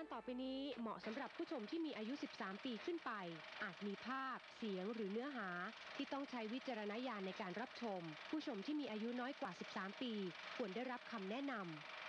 การต่อไปนี้เหมาะสำหรับผู้ชมที่มีอายุ 13 ปีขึ้นไปอาจมีภาพเสียงหรือเนื้อหาที่ต้องใช้วิจารณญาณในการรับชมผู้ชมที่มีอายุน้อยกว่า 13 ปีควรได้รับคำแนะนำ